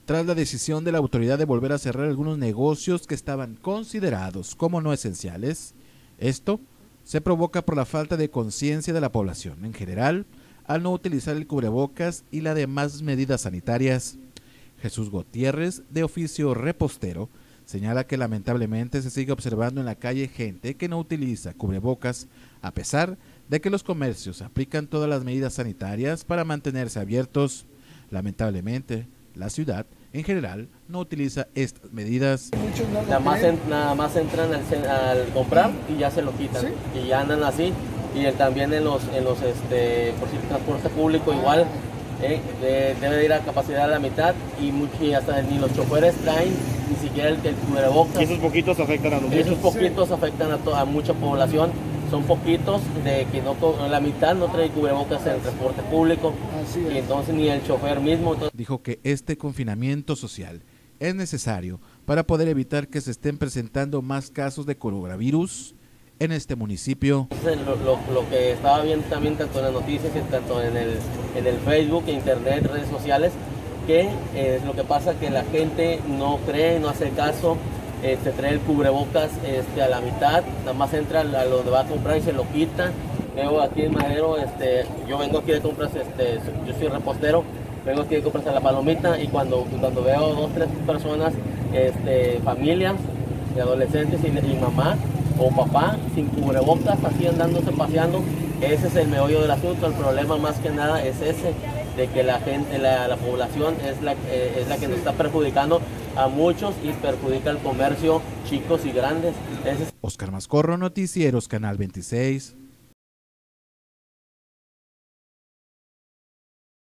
tras la decisión de la autoridad de volver a cerrar algunos negocios que estaban considerados como no esenciales. Esto se provoca por la falta de conciencia de la población en general al no utilizar el cubrebocas y las demás medidas sanitarias. Jesús Gutiérrez, de oficio repostero, señala que lamentablemente se sigue observando en la calle gente que no utiliza cubrebocas, a pesar de que los comercios aplican todas las medidas sanitarias para mantenerse abiertos. Lamentablemente, la ciudad en general no utiliza estas medidas. Nada más entran al comprar y ya se lo quitan, ¿sí? Y ya andan así. Y también en los por si el transporte público igual debe ir a capacidad a la mitad y hasta ni los choferes traen ni siquiera el cubrebocas. Y esos poquitos afectan a los muchos. Esos poquitos sí afectan a mucha población. Son poquitos de que no, la mitad no trae cubrebocas en el transporte público. Y entonces ni el chofer mismo. Dijo que este confinamiento social es necesario para poder evitar que se estén presentando más casos de coronavirus en este municipio. Lo que estaba viendo también tanto en las noticias y tanto en el Facebook, internet, redes sociales, que lo que pasa que la gente no cree, no hace caso. Trae el cubrebocas a la mitad, nada más entra a donde va a comprar y se lo quita. Veo aquí en Madero, yo vengo aquí de compras, yo soy repostero, vengo aquí de compras a la Palomita y cuando veo 2 o 3 personas, familias de adolescentes y mamá o papá sin cubrebocas, así andándose paseando, ese es el meollo del asunto. El problema más que nada es ese, de que la gente, la población es la que nos está perjudicando a muchos y perjudica al comercio chicos y grandes. Oscar Mascorro, Noticieros, Canal 26.